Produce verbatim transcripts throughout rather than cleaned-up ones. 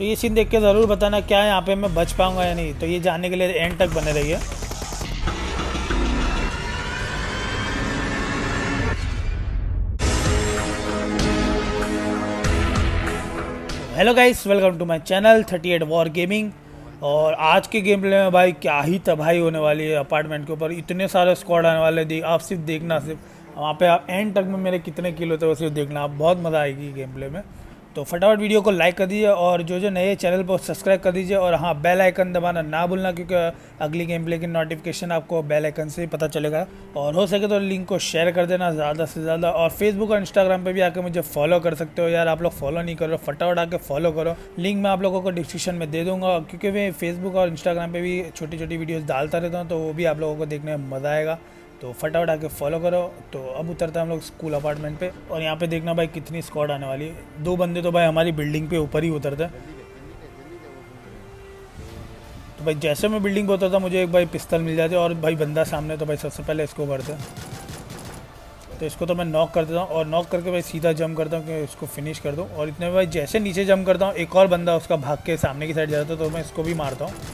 तो ये सीन देख के ज़रूर बताना क्या यहाँ पे मैं बच पाऊँगा या नहीं। तो ये जानने के लिए एंड तक बने रहिए। Hello guys, welcome to my channel thirty eight war gaming. और आज के गेम प्ले में भाई क्या ही तबाही होने वाली है अपार्टमेंट के ऊपर। इतने सारे स्क्वाड आने वाले देख आप सिर्फ देखना, सिर्फ वहाँ पे आप एंड तक में मेरे कितने किल होते हैं वो सिर्फ देखना, आप बहुत मज़ा आएगी गेम प्ले में। तो फटाफट वीडियो को लाइक कर दीजिए और जो जो नए चैनल पर सब्सक्राइब कर दीजिए और हाँ बेल आइकन दबाना ना भूलना, क्योंकि अगली गेम प्ले की नोटिफिकेशन आपको बेल आइकन से ही पता चलेगा। और हो सके तो लिंक को शेयर कर देना ज़्यादा से ज़्यादा। और फेसबुक और इंस्टाग्राम पे भी आके मुझे फॉलो कर सकते हो यार, आप लोग फॉलो नहीं करो, फटाफट आके फॉलो करो। लिंक मैं आप लोगों को डिस्क्रिप्शन में दे दूँगा, क्योंकि मैं फेसबुक और इंस्टाग्राम पर भी छोटी छोटी वीडियोज़ डालता रहता हूँ, तो वो भी आप लोगों को देखने में मज़ा आएगा। तो फटाफट आके फॉलो करो। तो अब उतरते हैं हम लोग स्कूल अपार्टमेंट पे। और यहाँ पे देखना भाई कितनी स्क्वाड आने वाली है। दो बंदे तो भाई हमारी बिल्डिंग पे ऊपर ही उतरते हैं। तो भाई जैसे मैं बिल्डिंग पे उतरता मुझे एक भाई पिस्तल मिल जाती है और भाई बंदा सामने, तो भाई सबसे पहले इसको करते हैं। तो इसको तो मैं नॉक कर देता हूँ और नॉक करके भाई सीधा जंप करता हूँ कि इसको फिनिश कर दूँ। और इतने में भाई जैसे नीचे जंप करता हूँ एक और बंदा उसका भाग के सामने की साइड जाता है, तो मैं इसको भी मारता हूँ।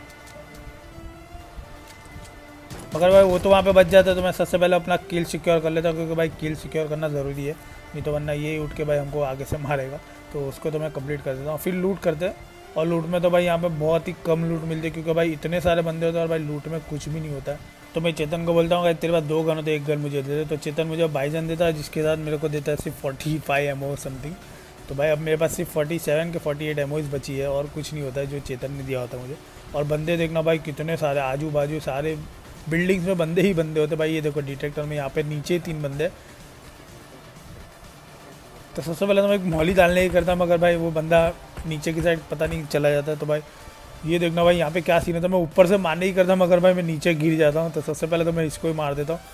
मगर भाई वो तो वहाँ पे बच जाता है, तो मैं सबसे पहले अपना किल सिक्योर कर लेता हूँ, क्योंकि भाई किल सिक्योर करना ज़रूरी है, नहीं तो वरना ये उठ के भाई हमको आगे से मारेगा। तो उसको तो मैं कंप्लीट कर देता हूँ। फिर लूट करते हैं। और लूट में तो भाई यहाँ पे बहुत ही कम लूट मिलती है, क्योंकि भाई इतने सारे बंदे होते हैं और भाई लूट में कुछ भी नहीं होता है। तो मैं चेतन को बोलता हूँ तेरे पास दो गन होते एक गन मुझे दे दे। तो चेतन मुझे बाईजन देता है, जिसके साथ मेरे को देता है सिर्फ फोर्टी फाइव एमओ समथिंग। तो भाई अब मेरे पास सिर्फ फोर्टी सेवन के फोर्टी एट एमओज बची है और कुछ नहीं होता है जो चेतन ने दिया होता है मुझे। और बंदे देखना भाई कितने सारे आजू बाजू सारे बिल्डिंग्स में बंदे ही बंदे होते भाई। ये देखो डिटेक्टर में यहाँ पे नीचे तीन बंदे। तो सबसे पहले तो मैं एक मॉली डालने ही करता, मगर भाई वो बंदा नीचे की साइड पता नहीं चला जाता है। तो भाई ये देखना भाई यहाँ पे क्या सीन है। तो मैं ऊपर से मारने ही करता, मगर भाई मैं नीचे गिर जाता हूँ। तो सबसे पहले तो मैं इसको ही मार देता हूँ।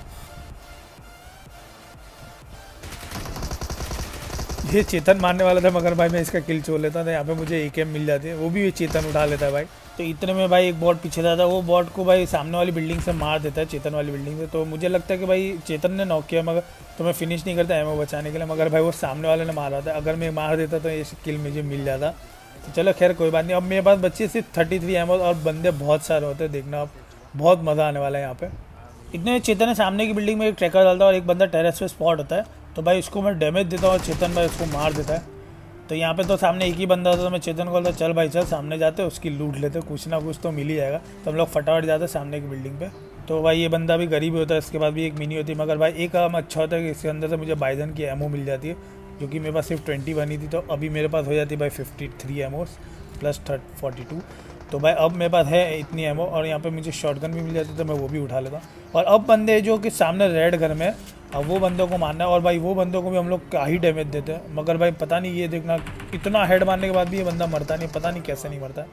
ये चेतन मारने वाला था, मगर भाई मैं इसका किल छोड़ लेता था। यहाँ पे मुझे एक एम मिल जाती है, वो भी ये चेतन उठा लेता है भाई। तो इतने में भाई एक बॉट पीछे था, वो बॉट को भाई सामने वाली बिल्डिंग से मार देता है, चेतन वाली बिल्डिंग से। तो मुझे लगता है कि भाई चेतन ने नॉक किया, मगर तो मैं फिनिश नहीं करता एमओ बचाने के लिए, मगर भाई वो सामने वाले ने मारा था। अगर मैं मार देता तो ये किल मुझे मिल जाता। तो चलो खैर कोई बात नहीं। अब मेरे पास बच्चे सिर्फ थर्टी थ्री एमओ और बंदे बहुत सारे होते हैं, देखना आप बहुत मज़ा आने वाला है यहाँ पे। इतने चेतन ने सामने की बिल्डिंग में एक ट्रैकर डालता है और एक बंदा टेरेस पे स्पॉट होता है। तो भाई उसको मैं डैमेज देता हूँ और चेतन भाई उसको मार देता है। तो यहाँ पे तो सामने एक ही बंदा था, तो मैं चेतन को बोलता चल भाई चल सामने जाते उसकी लूट लेते, कुछ ना कुछ तो मिल ही जाएगा। तो हम लोग फटाफट जाते सामने की बिल्डिंग पे। तो भाई ये बंदा भी गरीब होता है, इसके बाद भी एक मिनी होती है, मगर भाई एक काम अच्छा होता है कि इसके अंदर से मुझे बाइजन की एमओ मिल जाती है, जो कि मेरे पास सिर्फ ट्वेंटी बनी थी। तो अभी मेरे पास हो जाती है भाई fifty three MOs plus thirty forty two. तो भाई अब मेरे पास है इतनी एमओ और यहाँ पे मुझे शॉटगन भी मिल जाती है, तो मैं वो भी उठा लेता हूँ। और अब बंदे जो कि सामने रेड घर में, अब वो बंदों को मारना है। और भाई वो बंदों को भी हम लोग क्या ही डैमेज देते हैं, मगर भाई पता नहीं ये देखना इतना हेड मारने के बाद भी ये बंदा मरता नहीं, पता नहीं कैसे नहीं मरता।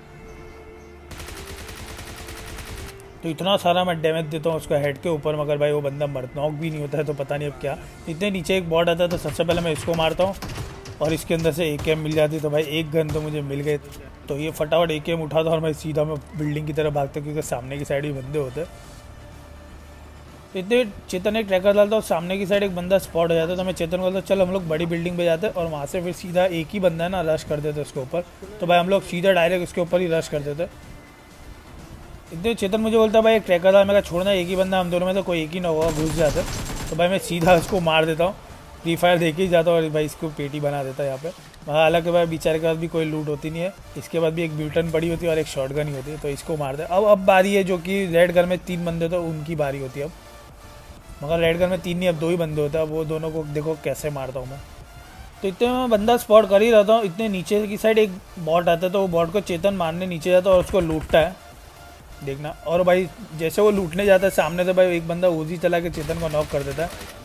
तो इतना सारा मैं डैमेज देता हूँ उसका हेड के ऊपर, मगर भाई वो बंदा मर नॉक भी नहीं होता है। तो पता नहीं अब क्या। इतने नीचे एक बॉट आता है, तो सबसे पहले मैं इसको मारता हूँ और इसके अंदर से ए के एम मिल जाती है। तो भाई एक गन तो मुझे मिल गए। तो ये फटाफट ए के एम उठाता और मैं सीधा मैं बिल्डिंग की तरफ भागता, क्योंकि सामने की साइड भी बंदे होते हैं। इतने चेतन एक ट्रैकर डालता और सामने की साइड एक बंदा स्पॉट हो जाता है। तो मैं चेतन को बोलता चल हम लोग बड़ी बिल्डिंग पे जाते हैं और वहाँ से फिर सीधा एक ही बंदा है ना रश कर देते उसके ऊपर। तो भाई हम लोग सीधा डायरेक्ट उसके ऊपर ही रश कर देते। इतने चेतन मुझे बोलता भाई एक ट्रैकर डाल, मैं छोड़ना एक ही बंदा हम दोनों में तो कोई एक ही ना होगा, घुस जाते। तो भाई मैं सीधा उसको मार देता हूँ, फ्री फायर देख ही जाता हूँ और भाई इसको पेटी बना देता है यहाँ पे। हालांकि भाई बेचारे के पास भी कोई लूट होती नहीं है, इसके बाद भी एक ब्यूटन पड़ी होती है और एक शॉटगन ही होती है। तो इसको मार दे। अब अब बारी है जो कि रेड घर में तीन बंदे तो उनकी बारी होती है अब, मगर रेड घर में तीन नहीं अब दो ही बंदे होते हैं। वो दोनों को देखो कैसे मारता हूँ मैं। तो इतने में बंदा स्पॉट कर ही रहता हूँ, इतने नीचे की साइड एक बॉट आता है, तो वो बॉट को चेतन मारने नीचे जाता है और उसको लूटता है, देखना। और भाई जैसे वो लूटने जाता है सामने से भाई एक बंदा ऊजी चला के चेतन को नॉक कर देता है।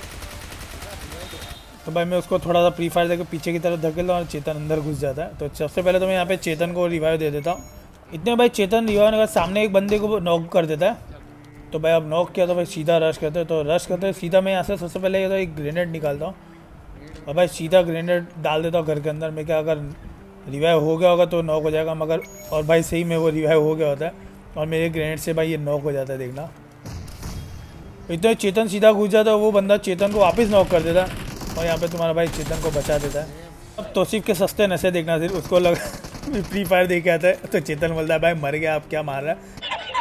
तो भाई मैं उसको थोड़ा सा फ्री फायर देकर पीछे की तरफ धकेलता हूँ और चेतन अंदर घुस जाता है। तो सबसे पहले तो मैं यहाँ पे चेतन को रिवाइव दे देता हूँ। इतने भाई चेतन रिवाइव के सामने एक बंदे को नॉक कर देता है। तो भाई अब नॉक किया तो भाई सीधा रश करते हैं। तो रश करते सीधा मैं यहाँ से सबसे पहले तो एक ग्रेनेड निकालता हूँ और भाई सीधा ग्रेनेड डाल देता हूँ घर के अंदर। मैं क्या अगर रिवाइव हो गया होगा तो नॉक हो जाएगा, मगर और भाई सही में वो रिवाइव हो गया होता है और मेरे ग्रेनेड से भाई ये नॉक हो जाता है, देखना। इतना चेतन सीधा घुस जाता है, वो बंदा चेतन को वापस नॉक कर देता है और यहाँ पे तुम्हारा भाई चेतन को बचा देता है। अब तौसीफ के सस्ते नशे देखना सिर्फ उसको लग फ्री फायर देख के आता है तो चेतन बोलता है भाई मर गया आप क्या मार रहा है।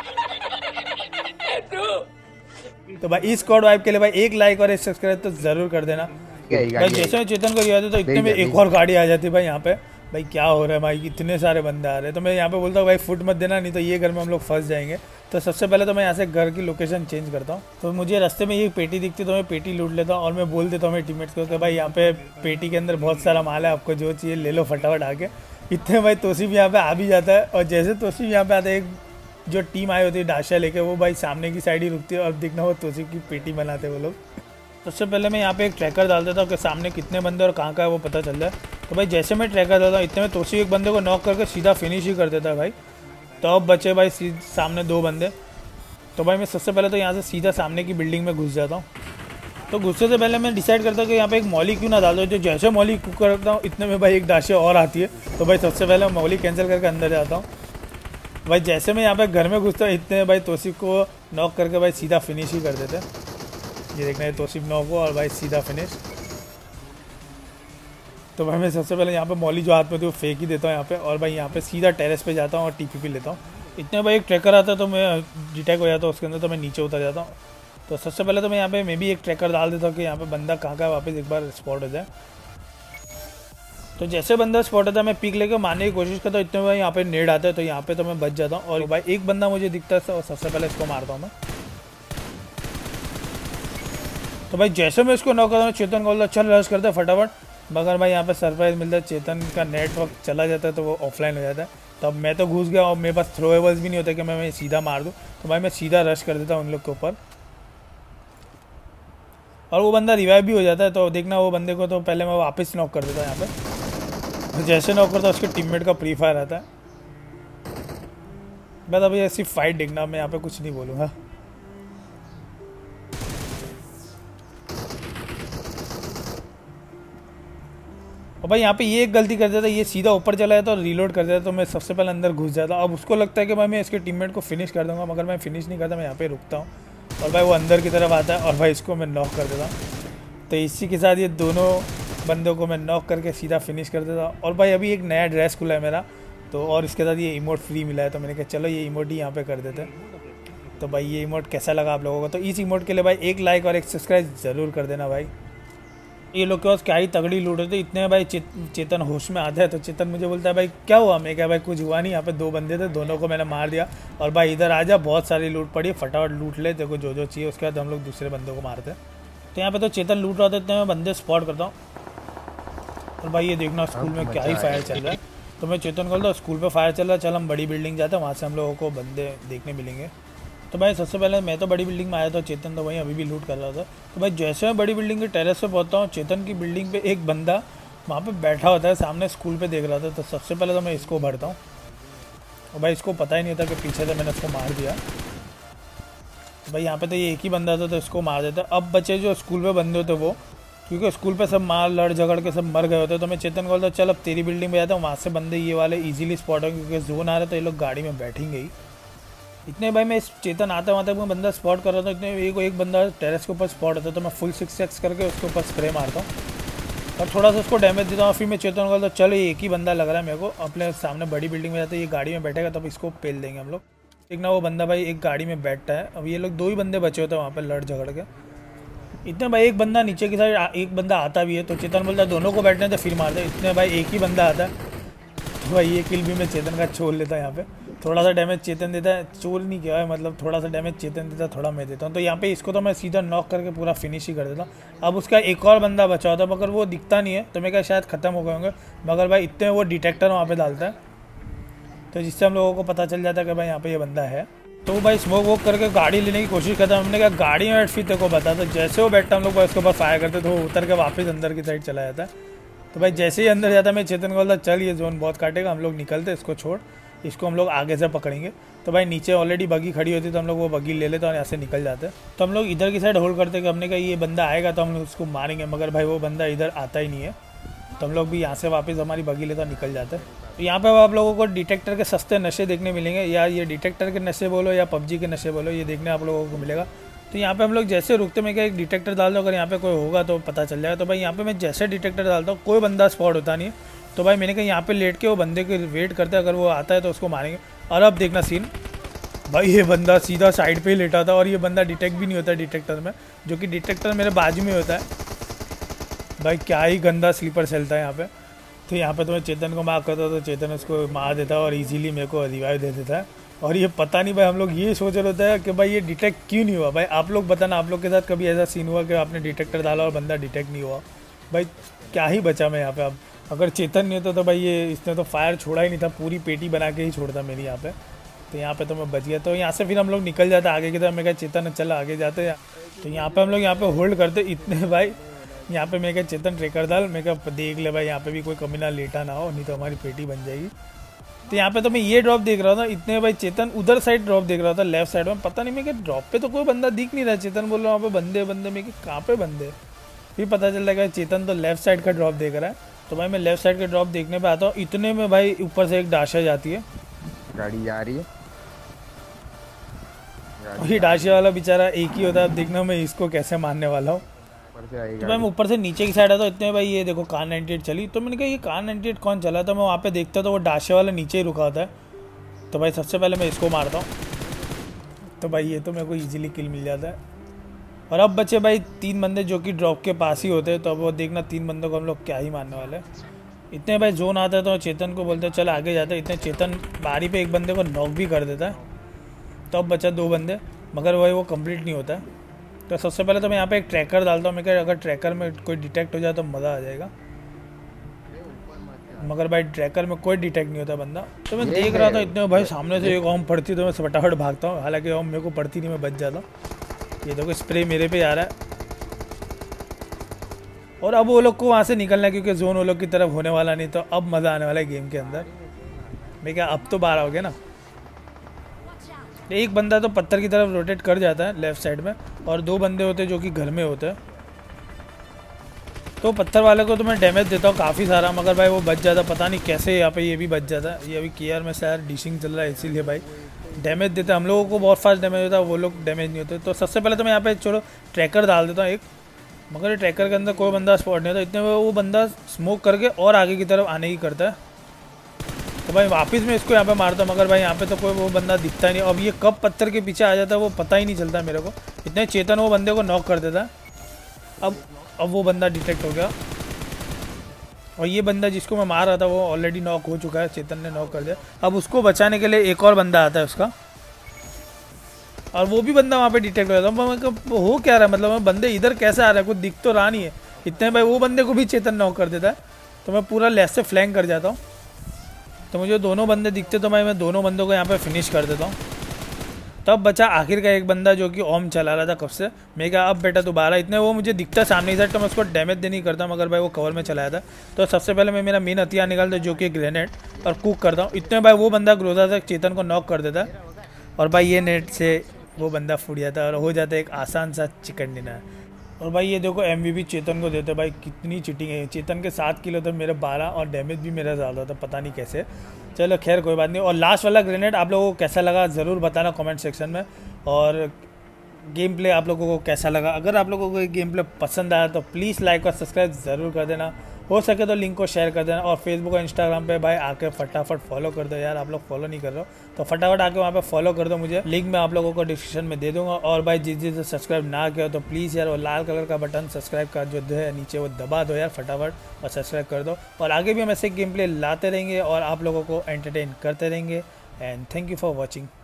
तो भाई इस स्क्वाड वाइब के लिए भाई एक लाइक और एक सब्सक्राइब तो जरूर कर देना भाई। जैसे मैं चेतन को रिवाइव देता तो इतने में एक और गाड़ी आ जाती है भाई यहाँ पे। भाई क्या हो रहा है भाई, इतने सारे बंदे आ रहे हैं। तो मैं यहाँ पे बोलता हूँ भाई फुट मत देना, नहीं तो ये घर में हम लोग फंस जाएंगे। तो सबसे पहले तो मैं यहाँ से घर की लोकेशन चेंज करता हूँ। तो मुझे रास्ते में ये पेटी दिखती तो मैं पेटी लूट लेता हूँ और मैं बोल देता हूँ मेरे टीममेट्स को कि भाई यहाँ पे पेटी के अंदर बहुत सारा माल है, आपको जो चाहिए ले लो फटाफट आके। इतने भाई तौसीफ यहाँ पे आ भी जाता है और जैसे तौसीफ यहाँ पे आता है एक जो टीम आई होती है डाशा लेके, वो भाई सामने की साइड ही रुकती है और दिखना वो तौसीफ की पेटी बनाते हैं वो लोग। सबसे पहले मैं यहाँ पे एक ट्रैकर डाल देता हूँ कि सामने कितने बंदे और कहाँ का है वो पता चल जाए। तो भाई जैसे मैं ट्रैकर डालता हूँ इतने में तौसीफ एक बंदे को नॉक करके सीधा फिनिश ही कर देता है भाई। तो अब बचे भाई सामने दो बंदे। तो भाई मैं सबसे पहले तो यहाँ से सीधा सामने की बिल्डिंग में घुस जाता हूँ। तो घुसने से पहले मैं डिसाइड करता हूँ कि यहाँ पे एक मॉली क्यों ना डाल दो। जो जैसे मॉली कुक करता हूँ इतने में भाई एक डाशे और आती है। तो भाई सबसे पहले मॉली कैंसिल करके अंदर जाता हूँ। भाई जैसे मैं यहाँ पे घर में घुसता हूँ इतने भाई तौसीफ को नॉक करके भाई सीधा फिनिश ही कर देते हैं। ये देखना है तौसीफ नॉक हो और भाई सीधा फिनिश। तो भाई मैं सबसे पहले यहाँ पे मॉली जो हाथ में थी वो फेंक ही देता हूँ यहाँ पे और भाई यहाँ पे सीधा टेरेस पे जाता हूँ और टीपीपी लेता हूँ। इतने भाई एक ट्रैकर आता है तो मैं डिटेक्ट हो जाता हूँ उसके अंदर, तो मैं नीचे उतर जाता हूँ। तो सबसे पहले तो मैं यहाँ पे मैं भी एक ट्रैकर डाल देता हूँ कि यहाँ पे बंदा कहाँ का वापस एक बार स्पॉट हो जाए। तो जैसे बंदा स्पॉट होता है मैं पिक लेकर मारने की कोशिश करता हूँ। इतने भाई यहाँ पे नेड आता है तो यहाँ पे तो मैं बच जाता हूँ और भाई एक बंदा मुझे दिखता है तो सबसे पहले इसको मारता हूँ मैं। तो भाई जैसे मैं इसको नॉक करता हूँ चेतन को बोलता चल रश करते हैं फटाफट, मगर भाई यहाँ पे सरप्राइज मिलता है, चेतन का नेटवर्क चला जाता है तो वो ऑफलाइन हो जाता है। तो अब मैं तो घुस गया और मेरे पास थ्रोएबल्स भी नहीं होता कि मैं मैं सीधा मार दूँ। तो भाई मैं सीधा रश कर देता हूँ उन लोग के ऊपर और वो बंदा रिवाइव भी हो जाता है। तो देखना वो बंदे को तो पहले मैं वापस नॉक कर देता हूँ यहाँ पे। तो जैसे नॉक करता उसके टीममेट का प्री फायर आता है। बस अभी ऐसी फाइट देखना, मैं यहाँ पे कुछ नहीं बोलूँगा। और भाई यहाँ पे ये एक गलती कर देता है, ये सीधा ऊपर चला जाता और रीलोड कर देता तो मैं सबसे पहले अंदर घुस जाता। अब उसको लगता है कि भाई मैं इसके टीममेट को फिनिश कर दूंगा, मगर मैं फिनिश नहीं करता, मैं यहाँ पे रुकता हूँ और भाई वो अंदर की तरफ आता है और भाई इसको मैं नॉक कर देता हूँ। तो इसी के साथ ये दोनों बंदों को मैं नॉक करके सीधा फिनिश कर देता। और भाई अभी एक नया ड्रेस खुला है मेरा तो, और इसके साथ ये इमोट फ्री मिला है तो मैंने कहा चलो ये इमोट ही यहाँ पे कर देते हैं। तो भाई ये इमोट कैसा लगा आप लोगों को, तो इस इमोट के लिए भाई एक लाइक और एक सब्सक्राइब ज़रूर कर देना भाई। ये लोग के पास क्या ही तगड़ी लूट होती, इतने भाई चे, चेतन होश में आता है। तो चेतन मुझे बोलता है भाई क्या हुआ, मैं क्या भाई कुछ हुआ नहीं, यहाँ पे दो बंदे थे दोनों को मैंने मार दिया और भाई इधर आ जा बहुत सारी लूट पड़ी, फटाफट लूट ले देखो जो जो चाहिए। उसके बाद हम लोग दूसरे बंदों को मारते हैं। तो यहाँ पे तो चेतन लूट रहा था, इतने मैं बंदे स्पॉट करता हूँ और भाई ये देखना स्कूल में क्या ही फायर चल रहा है। तो मैं चेतन को बोलता स्कूल पर फायर चल रहा है, चल हम बड़ी बिल्डिंग जाते हैं, वहाँ से हम लोगों को बंदे देखने मिलेंगे। तो भाई सबसे पहले मैं तो बड़ी बिल्डिंग में आया था, चेतन तो वहीं अभी भी लूट कर रहा था। तो भाई जैसे मैं बड़ी बिल्डिंग के टेरेस पे पहुंचता हूँ, चेतन की बिल्डिंग पे एक बंदा वहाँ पे बैठा होता है सामने स्कूल पे देख रहा था। तो सबसे पहले तो मैं इसको भरता हूँ और भाई इसको पता ही नहीं था कि पीछे से मैंने उसको मार दिया। तो भाई यहाँ पे तो ये एक ही बंदा था तो इसको मार देता। अब बचे जो स्कूल पे बंदे होते वो, क्योंकि स्कूल पे सब मार लड़ झगड़ के सब मर गए होते। तो मैं चेतन को बोलता चल अब तेरी बिल्डिंग में जाता हूँ, वहाँ से बंदे ये वाले ईजिली स्पॉट हो क्योंकि जोन आ रहा है तो ये लोग गाड़ी में बैठेंगे ही। इतने भाई मैं इस चेतन आता वहाँ तक मैं बंदा स्पॉट कर रहा था, इतने एक एक बंदा टेरेस के ऊपर स्पॉट होता है तो मैं फुल सिक्स एक्स करके उसके ऊपर स्प्रे मारता हूँ और थोड़ा सा उसको डैमेज देता हूँ। फिर मैं चेतन को बोलता चलो ये एक ही बंदा लग रहा है मेरे को, अपने सामने बड़ी बिल्डिंग में जाते ये गाड़ी में बैठेगा तब इसको पेल देंगे हम लोग। देखना वो बंदा भाई एक गाड़ी में बैठता है। अब ये लोग दो ही बंदे बचे होते हैं वहाँ पर लड़ झगड़ के। इतने भाई एक बंदा नीचे की साइड एक बंदा आता भी है तो चेतन बोलता है दोनों को बैठने तो फिर मारते। इतने भाई एक ही बंदा आता है तो भाई ये किल भी मैं चेतन का छोड़ लेता है। यहाँ पे थोड़ा सा डैमेज चेतन देता है, चोर नहीं किया है मतलब थोड़ा सा डैमेज चेतन देता है, थोड़ा मैं देता हूँ। तो यहाँ पे इसको तो मैं सीधा नॉक करके पूरा फिनिश ही कर देता हूँ। अब उसका एक और बंदा बचा होता मगर वो दिखता नहीं है तो मैं क्या शायद ख़त्म हो गए होंगे, मगर भाई इतने वो डिटेक्टर वहाँ पे डालता है तो जिससे हम लोगों को पता चल जाता है कि भाई यहाँ पे ये बंदा है। तो वो भाई स्मोक वोक करके गाड़ी लेने की कोशिश करता है। हमने कहा गाड़ी में बैठ फिर तेरे को बता, तो जैसे वो बैठता हम लोग उसके ऊपर फायर करते तो वो उतर के वापस अंदर की साइड चला जाता है। तो भाई जैसे ही अंदर जाता मैं चेतन को बोलता चल ये जोन बहुत काटेगा, हम लोग निकलते इसको छोड़, इसको हम लोग आगे से पकड़ेंगे। तो भाई नीचे ऑलरेडी बगी खड़ी होती तो हम लोग वो बगी ले लेते और यहाँ से निकल जाते। तो हम लोग इधर की साइड होल्ड करते कि हमने कहा ये बंदा आएगा तो हम लोग उसको मारेंगे, मगर भाई वो बंदा इधर आता ही नहीं है तो हम लोग भी यहाँ से वापस हमारी बगी लेते निकल जाते। तो यहाँ पे आप लोगों को डिटेक्टर के सस्ते नशे देखने मिलेंगे, या ये डिटेक्टर के नशे बोलो या पबजी के नशे बोलो, ये देखने आप लोगों को मिलेगा। तो यहाँ पे हम लोग जैसे रुकते मैं क्या एक डिटेक्टर डाल दो, अगर यहाँ पे कोई होगा तो पता चल जाएगा। तो भाई यहाँ पे मैं जैसे डिटेक्टर डालता हूँ कोई बंदा स्पॉट होता नहीं है, तो भाई मैंने कहा यहाँ पे लेट के वो बंदे के वेट करते हैं, अगर वो आता है तो उसको मारेंगे। और अब देखना सीन, भाई ये बंदा सीधा साइड पे ही लेटा था और ये बंदा डिटेक्ट भी नहीं होता डिटेक्टर में, जो कि डिटेक्टर मेरे बाजू में होता है। भाई क्या ही गंदा स्लीपर चलता है यहाँ पे। तो यहाँ पे तो मैं चेतन को मार करता तो चेतन उसको मार देता और इजीली मेरे को रिवाइव दे देता है। और ये पता नहीं भाई, हम लोग ये सोच रहे होते हैं कि भाई ये डिटेक्ट क्यों नहीं हुआ। भाई आप लोग बताना, आप लोग के साथ कभी ऐसा सीन हुआ कि आपने डिटेक्टर डाला और बंदा डिटेक्ट नहीं हुआ? भाई क्या ही बचा मैं यहाँ पे। अब अगर चेतन नहीं होता तो भाई ये इसने तो फायर छोड़ा ही नहीं था, पूरी पेटी बना के ही छोड़ता मेरी यहाँ पे। तो यहाँ पे तो मैं बच गया। तो यहाँ से फिर हम लोग निकल जाते आगे की तरफ। मैं कहा चेतन चल आगे जाते हैं। तो यहाँ पे हम लोग यहाँ पे होल्ड करते इतने भाई, यहाँ पे मैं क्या चेतन ट्रेकर डाल, मैं क्या देख ले भाई यहाँ पे भी कोई कमीना लेटा ना हो, नहीं तो हमारी पेटी बन जाएगी। तो यहाँ पे तो मैं ये ड्रॉप देख रहा था, इतने भाई चेतन उधर साइड ड्रॉप देख रहा था लेफ्ट साइड में। पता नहीं मैं क्या ड्रॉप पे तो कोई बंदा दिख नहीं रहा। चेतन बोल रहा वहाँ पे बंदे बंदे में कि कहाँ पे बंदे। फिर पता चल रहा है चेतन तो लेफ्ट साइड का ड्रॉप देख रहा है। तो भाई मैं लेफ्ट साइड के ड्रॉप देखने पे आता हूँ, इतने में भाई ऊपर से एक डाशा जाती है, गाड़ी जा रही है। वही डाशा वाला बेचारा एक ही होता है। अब देखना मैं इसको कैसे मारने वाला हूँ। तो मैं ऊपर से नीचे की साइड आता हूँ, इतने भाई ये देखो कार नाइन्टी एट चली। तो मैंने कहा ये कार नाइन्टी एट कौन चला, तो मैं वहाँ पे देखता तो वो डाशे वाला नीचे ही रुका होता है। तो भाई सबसे पहले मैं इसको मारता हूँ, तो भाई ये तो मेरे को इजीली किल मिल जाता है। और अब बचे भाई तीन बंदे जो कि ड्रॉप के पास ही होते हैं। तो अब वो देखना तीन बंदों को हम लोग क्या ही मारने वाले हैं। इतने भाई जोन आता है तो चेतन को बोलते हैं चल आगे जाते हैं। इतने चेतन बारी पे एक बंदे को नॉक भी कर देता है। तो अब बचा दो बंदे, मगर भाई वो कंप्लीट नहीं होता है। तो सबसे पहले तो मैं यहाँ पे एक ट्रैकर डालता हूँ। मैं क्या अगर ट्रैकर में कोई डिटेक्ट हो जाए तो मज़ा आ जाएगा, मगर भाई ट्रैकर में कोई डिटेक्ट नहीं होता बंदा। तो मैं देख रहा था इतने भाई सामने से एक ओम पड़ती तो मैं फटाफट भागता हूँ, हालांकि ओम मेरे को पड़ती नहीं, मैं बच जाता हूँ। ये देखो स्प्रे मेरे पे आ रहा है। और अब वो लोग को वहाँ से निकलना है क्योंकि जोन वो लोग की तरफ होने वाला नहीं। तो अब मज़ा आने वाला है गेम के अंदर। मैं क्या अब तो बाहर हो गया ना। एक बंदा तो पत्थर की तरफ रोटेट कर जाता है लेफ्ट साइड में, और दो बंदे होते हैं जो कि घर में होते हैं। तो पत्थर वाले को तो मैं डैमेज देता हूँ काफ़ी सारा, मगर भाई वो बच जाता, पता नहीं कैसे यहाँ पे ये भी बच जाता है। ये अभी केयर में शायद डिशिंग चल रहा है इसीलिए भाई डैमेज देते हैं। हम लोगों को बहुत फास्ट डैमेज होता है, वो लोग डैमेज नहीं होते। तो सबसे पहले तो मैं यहाँ पे चलो ट्रैकर डाल देता हूँ एक, मगर ट्रैकर के अंदर कोई बंदा स्पॉट नहीं होता। इतने में वो बंदा स्मोक करके और आगे की तरफ आने की करता है। तो भाई वापस मैं इसको यहाँ पे मारता हूँ, मगर भाई यहाँ पे तो कोई वो बंदा दिखता नहीं। अब ये कब पत्थर के पीछे आ जाता है वो पता ही नहीं चलता मेरे को। इतने चेतन वो बंदे को नॉक कर देता है। अब अब वो बंदा डिटेक्ट हो गया, और ये बंदा जिसको मैं मार रहा था वो ऑलरेडी नॉक हो चुका है, चेतन ने नॉक कर दिया। अब उसको बचाने के लिए एक और बंदा आता है उसका, और वो भी बंदा वहाँ पे डिटेक्ट हो जाता है। मैं हो क्या रहा है, मतलब बंदे इधर कैसे आ रहा है, कुछ दिख तो रहा नहीं है। इतने भाई वो बंदे को भी चेतन नॉक कर देता है। तो मैं पूरा लेफ्ट से फ्लैंक कर जाता हूँ। तो मुझे दोनों बंदे दिखते तो भाई मैं दोनों बंदों को यहाँ पे फिनिश कर देता हूँ। तब बचा आखिर का एक बंदा जो कि ओम चला रहा था कब से। मैं कहा अब बेटा दोबारा, इतने वो मुझे दिखता सामने साइड तो मैं उसको डैमेज देने नहीं करता, मगर भाई वो कवर में चलाया था। तो सबसे पहले मैं मेरा मेन हथियार निकालता जो कि ग्रेनेड, और कुक करता हूँ। इतने भाई वो बंदा ग्रोजा तक चेतन को नॉक कर देता है, और भाई ये नेट से वो बंदा फूट जाता है और हो जाता है एक आसान सा चिकन डिनर। और भाई ये देखो एमवीपी चेतन को देते भाई, कितनी चीटिंग है। चेतन के सात किलो तो मेरे बारह, और डैमेज भी मेरा ज़्यादा था, पता नहीं कैसे। चलो खैर कोई बात नहीं। और लास्ट वाला ग्रेनेड आप लोगों को कैसा लगा ज़रूर बताना कमेंट सेक्शन में। और गेम प्ले आप लोगों को कैसा लगा, अगर आप लोगों को ये गेम प्ले पसंद आया तो प्लीज़ लाइक और सब्सक्राइब ज़रूर कर देना। हो सके तो लिंक को शेयर कर देना, और फेसबुक और इंस्टाग्राम पे भाई आके फटाफट फॉलो कर दो यार। आप लोग फॉलो नहीं कर रहे हो तो फटाफट आके वहाँ पे फॉलो कर दो मुझे। लिंक मैं आप लोगों को डिस्क्रिप्शन में दे दूंगा। और भाई जिस जिस सब्सक्राइब ना किया तो प्लीज़ यार वो लाल कलर का बटन सब्सक्राइब का जो है नीचे वो दबा दो यार फटाफट, और सब्सक्राइब कर दो। और आगे भी हम ऐसे गेम प्ले लाते रहेंगे और आप लोगों को एंटरटेन करते रहेंगे। And thank you for watching.